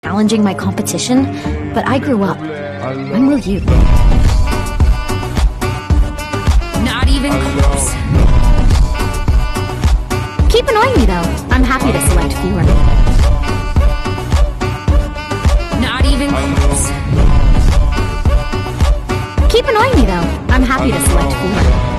challenging my competition, but I grew up. When will you? Not even close. Keep annoying me though. I'm happy to select fewer. Not even close. Keep annoying me though. I'm happy to select fewer.